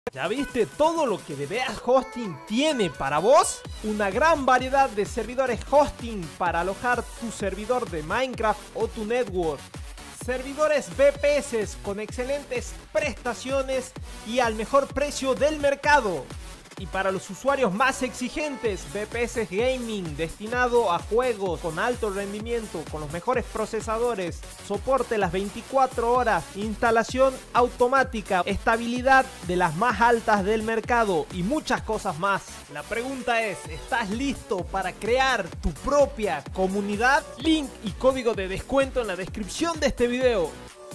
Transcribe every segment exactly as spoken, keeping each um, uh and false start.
¿Ya viste todo lo que DBA Hosting tiene para vos? Una gran variedad de servidores hosting para alojar tu servidor de Minecraft o tu network. Servidores V P S con excelentes prestaciones y al mejor precio del mercado. Y para los usuarios más exigentes, V P S Gaming destinado a juegos con alto rendimiento, con los mejores procesadores, soporte las veinticuatro horas, instalación automática, estabilidad de las más altas del mercado y muchas cosas más. La pregunta es, ¿estás listo para crear tu propia comunidad? Link y código de descuento en la descripción de este video.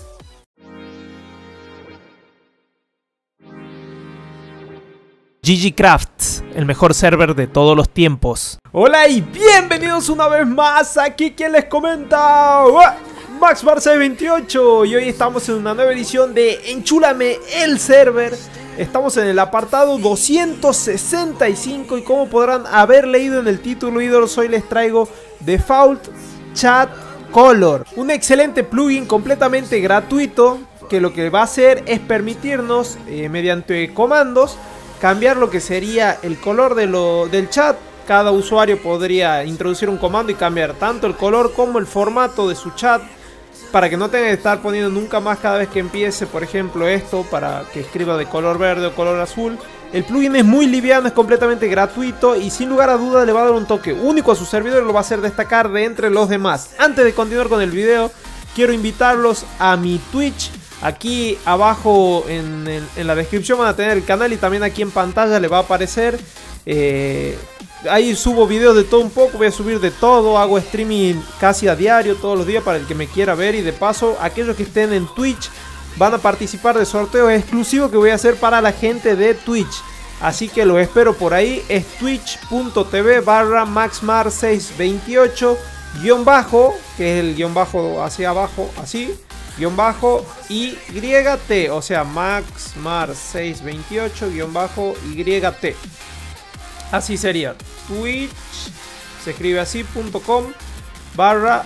G G Crafts, el mejor server de todos los tiempos. Hola y bienvenidos una vez más. Aquí quien les comenta, Maxmar seiscientos veintiocho. Y hoy estamos en una nueva edición de Enchúlame el server. Estamos en el apartado doscientos sesenta y cinco. Y como podrán haber leído en el título, ídolos, hoy les traigo Default Chat Color, un excelente plugin completamente gratuito que lo que va a hacer es permitirnos eh, mediante comandos cambiar lo que sería el color de lo, del chat. Cada usuario podría introducir un comando y cambiar tanto el color como el formato de su chat, para que no tenga que estar poniendo nunca más cada vez que empiece, por ejemplo, esto, para que escriba de color verde o color azul. El plugin es muy liviano, es completamente gratuito y sin lugar a dudas le va a dar un toque único a su servidor y lo va a hacer destacar de entre los demás. Antes de continuar con el video, quiero invitarlos a mi Twitch. Aquí abajo en, el, en la descripción van a tener el canal y también aquí en pantalla le va a aparecer. Eh, ahí subo videos de todo un poco, voy a subir de todo, hago streaming casi a diario, todos los días para el que me quiera ver. Y de paso, aquellos que estén en Twitch van a participar de sorteos exclusivos que voy a hacer para la gente de Twitch. Así que los espero por ahí, es twitch.tv barra maxmar seiscientos veintiocho guión bajo, que es el guión bajo hacia abajo, así. Guión bajo Y T, o sea, Maxmar seiscientos veintiocho guión bajo Y T. Así sería. Twitch se escribe así, punto com barra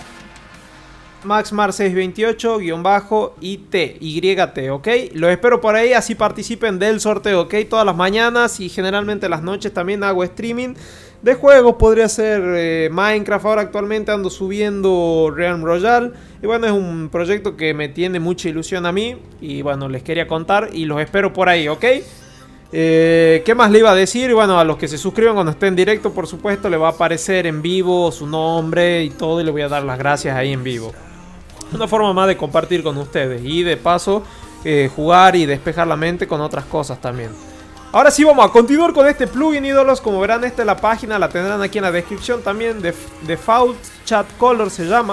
Maxmar seiscientos veintiocho guión bajo Y T, ok. Los espero por ahí, así participen del sorteo, ok. Todas las mañanas y generalmente las noches también hago streaming de juegos. Podría ser eh, Minecraft. Ahora actualmente ando subiendo Realm Royale. Y bueno, es un proyecto que me tiene mucha ilusión a mí. Y bueno, les quería contar y los espero por ahí, ¿ok? Eh, ¿Qué más le iba a decir? Bueno, a los que se suscriban cuando esté en directo, por supuesto, le va a aparecer en vivo su nombre y todo. Y le voy a dar las gracias ahí en vivo. Una forma más de compartir con ustedes. Y de paso, eh, jugar y despejar la mente con otras cosas también. Ahora sí vamos a continuar con este plugin, ídolos. Como verán, esta es la página, la tendrán aquí en la descripción también. Def Default Chat Color se llama.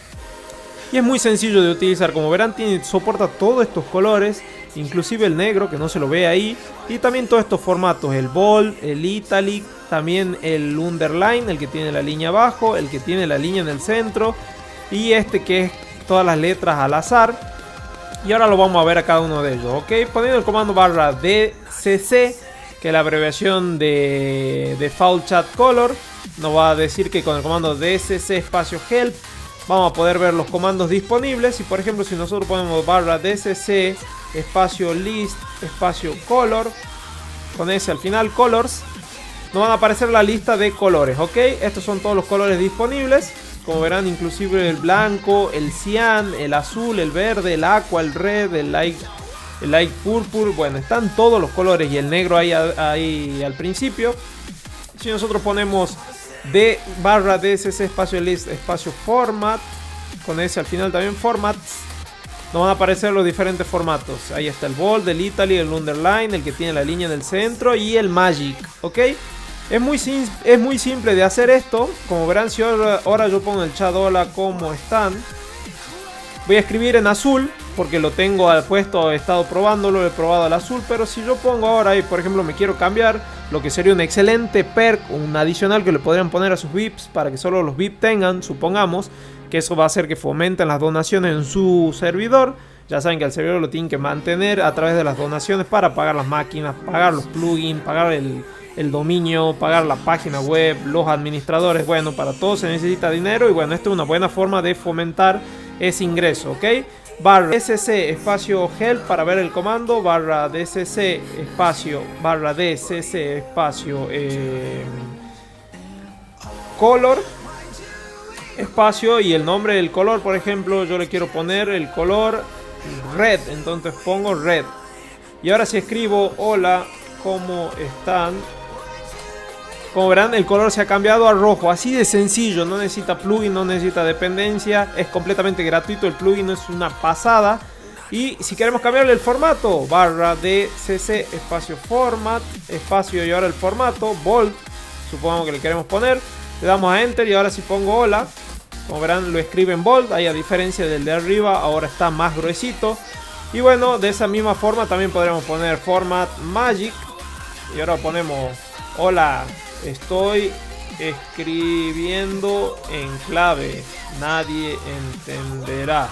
Y es muy sencillo de utilizar. Como verán, tiene, soporta todos estos colores, inclusive el negro, que no se lo ve ahí. Y también todos estos formatos, el bold, el italic, también el underline, el que tiene la línea abajo, el que tiene la línea en el centro. Y este que es todas las letras al azar. Y ahora lo vamos a ver a cada uno de ellos, ok. Poniendo el comando barra D C C, que es la abreviación de Default Chat Color, nos va a decir que con el comando D C C espacio help vamos a poder ver los comandos disponibles. Y por ejemplo, si nosotros ponemos barra D C C espacio list espacio color, con ese al final, colors, nos van a aparecer la lista de colores, ok. Estos son todos los colores disponibles. Como verán, inclusive el blanco, el cian, el azul, el verde, el aqua, el red, el light, el light purple. Bueno, están todos los colores y el negro ahí, ahí al principio. Si nosotros ponemos D barra D C C espacio list espacio format, con ese al final también formats, nos van a aparecer los diferentes formatos. Ahí está el bold, el italy, el underline, el que tiene la línea en el centro y el magic, ok. Es muy, es muy simple de hacer esto. Como verán, si ahora, ahora yo pongo en el chat hola, ¿cómo están? Voy a escribir en azul porque lo tengo puesto, he estado probándolo, he probado al azul. Pero si yo pongo ahora y por ejemplo me quiero cambiar, lo que sería un excelente perk, un adicional que le podrían poner a sus V I Ps para que solo los V I P tengan, supongamos que eso va a hacer que fomenten las donaciones en su servidor. Ya saben que el servidor lo tienen que mantener a través de las donaciones para pagar las máquinas, pagar los plugins, pagar el... el dominio, pagar la página web, los administradores. Bueno, para todo se necesita dinero y bueno, esto es una buena forma de fomentar ese ingreso, ¿ok? barra dcc espacio help para ver el comando, barra dcc espacio, barra dcc espacio eh, color espacio y el nombre del color. Por ejemplo, yo le quiero poner el color red, entonces pongo red. Y ahora si escribo hola, ¿cómo están? Como verán, el color se ha cambiado a rojo. Así de sencillo, no necesita plugin, no necesita dependencia. Es completamente gratuito, el plugin es una pasada. Y si queremos cambiarle el formato, barra dcc espacio format, espacio y ahora el formato, bold, supongamos que le queremos poner. Le damos a enter y ahora si pongo hola, como verán lo escribe en bold. Ahí a diferencia del de arriba, ahora está más gruesito. Y bueno, de esa misma forma también podremos poner format magic. Y ahora ponemos hola. Estoy escribiendo en clave. Nadie entenderá.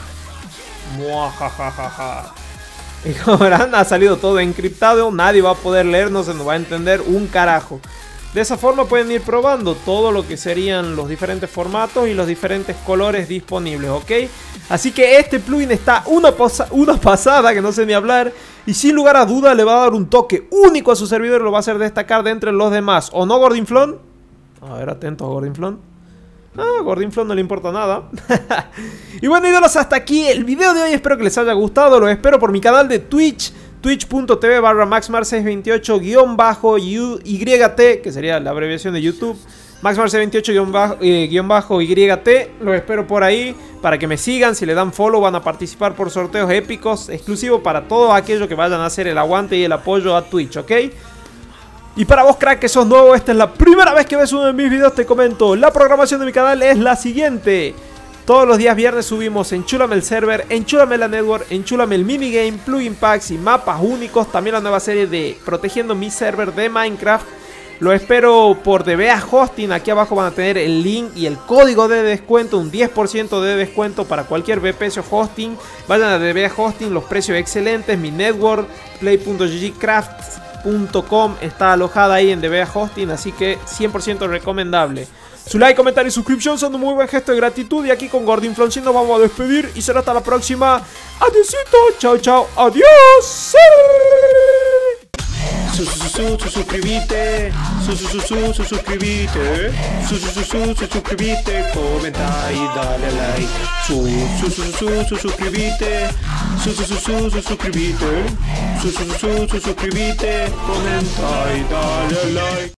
Muajajajaja. Y como verán, ha salido todo encriptado. Nadie va a poder leer, no se nos va a entender un carajo. De esa forma pueden ir probando todo lo que serían los diferentes formatos y los diferentes colores disponibles, ¿ok? Así que este plugin está una, una pasada, que no sé ni hablar. Y sin lugar a duda le va a dar un toque único a su servidor y lo va a hacer destacar de entre los demás. ¿O no, Gordinflón? A ver, atento a Gordinflón. Ah, Gordinflón no le importa nada. Y bueno, ídolos, hasta aquí el video de hoy. Espero que les haya gustado. Los espero por mi canal de Twitch. Twitch.tv barra maxmar seiscientos veintiocho guión bajo Y T, que sería la abreviación de YouTube. maxmar seiscientos veintiocho guión bajo Y T. Los espero por ahí para que me sigan. Si le dan follow van a participar por sorteos épicos exclusivos para todos aquellos que vayan a hacer el aguante y el apoyo a Twitch, ¿ok? Y para vos, crack, que sos nuevo, esta es la primera vez que ves uno de mis videos, te comento. La programación de mi canal es la siguiente. Todos los días viernes subimos Enchúlame el server, Enchúlame la network, Enchúlame el minigame, plugin packs y mapas únicos. También la nueva serie de Protegiendo mi server de Minecraft. Lo espero por D B A Hosting. Aquí abajo van a tener el link y el código de descuento. Un diez por ciento de descuento para cualquier V P S o hosting. Vayan a D B A Hosting, los precios excelentes. Mi network, play punto g g crafts punto com, está alojada ahí en D B A Hosting. Así que cien por ciento recomendable. Su like, comentario y suscripción son un muy buen gesto de gratitud. Y aquí con Gordinflón nos vamos a despedir. Y será hasta la próxima. Adiósito. Chao, chao. Adiós. Su, su, su, su, su, suscribite, su, su, su, su, su, suscribite, su, su, su, su, su, suscribite, comenta y dale like, su, su, su, su, su, suscribite, su, su, su, su, su, suscribite, su, su, su, su, suscribite, comenta y dale like.